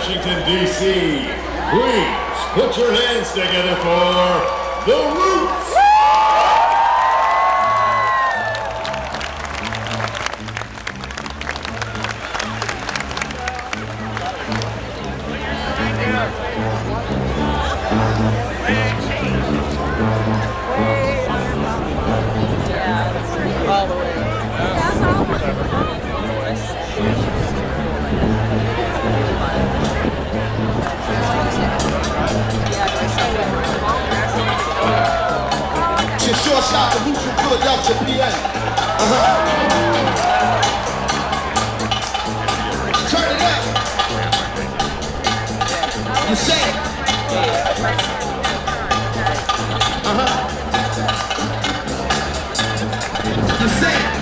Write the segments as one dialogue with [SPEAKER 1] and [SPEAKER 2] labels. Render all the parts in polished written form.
[SPEAKER 1] Washington, D.C. Please put your hands together for The Roots!
[SPEAKER 2] All the way.
[SPEAKER 3] Short shot to Roots from Philadelphia, PA. Turn it up. You say it. You say it.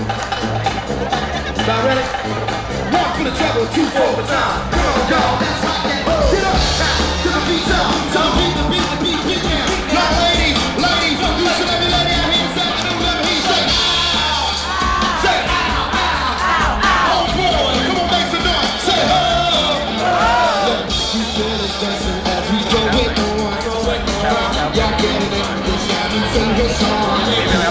[SPEAKER 3] Y'all ready? 1 for the trouble, 2 for the time. Come on, y'all, let's rock that. Get up, to the beat, up. To the beat, beat down. Young ladies, you should every lady out here this afternoon, let me say, ow. Say, ow, ow, ow. Oh boy, come on, make some noise. Say, oh. Look, we feel it dancing as we go with the one. Y'all get it in this time and sing this song.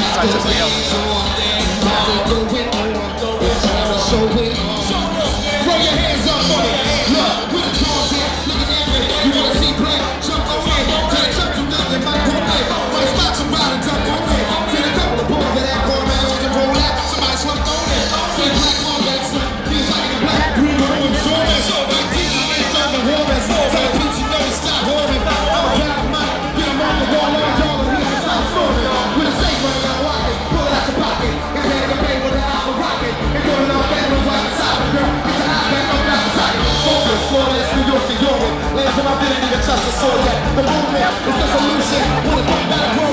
[SPEAKER 3] Go with the one, show it. Throw your hands up on it. Look, with the drums in, looking at me. You wanna see play? Jump on in. Till they jump to nothing, might go play. Might spot some ride and jump on in. Send a couple of boys that corner man on the roll out. Somebody slumped on it. See black on that slump. Feels like a black green on the shoulders. Like teaching me something warming. Tell the bitch you know it's not warming. I'm a proud of mine. Get him on the wall, on y'all, and we can stop storming. With a safe right now, walking. Pull it out your pocket. And ready to pay with an apple rocket. And go it all back with right beside the girl. Get your eyes back up out the pocket. Focus, Florida, it's New York to Europe. Lands on my ability to trust the soul that the movement is the solution. When it's back